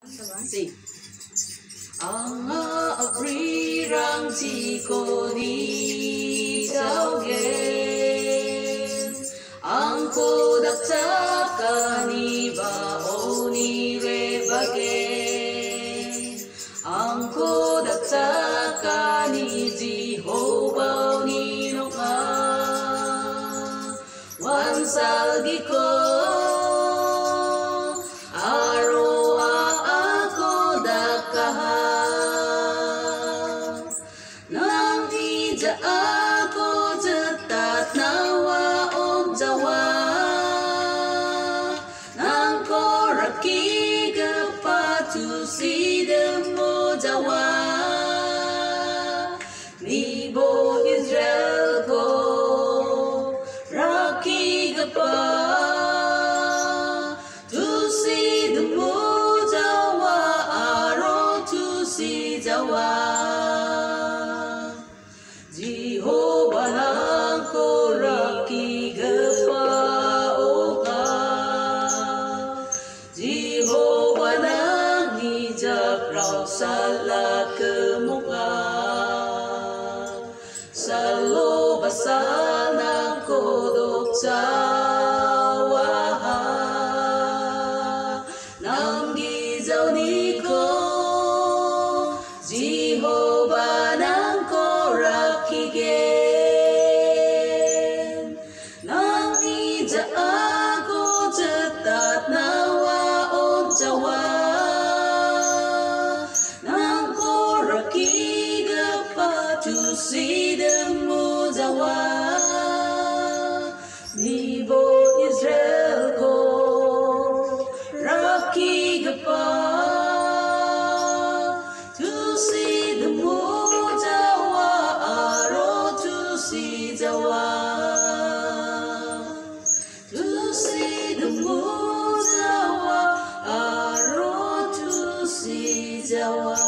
Sing. Anga apri rang chi ko ni sao ge ang ko dak cha ka ni ba o ni re ba ge ang ko dak cha ka ni ji ho ba ni no ka wan sa gi ko aku cetat nawa om jawa nang koraki gepatu si demo jawa ni bo Israel ko raki gepa tu si demo jawa aro tu si jawa Jehovah nang koraki gepa oka Jehovah nang hijab rau salah kemuka Salo basal nang kodok cawaha Nang gizau niko Jehovah nang koraki gen nang ija aku cetat nawa on jawa nang koraki gepa cusi demu jawa nibo Israel ko raki gepa cusi demu Jawa to see the moon Jawa aro to see Jawa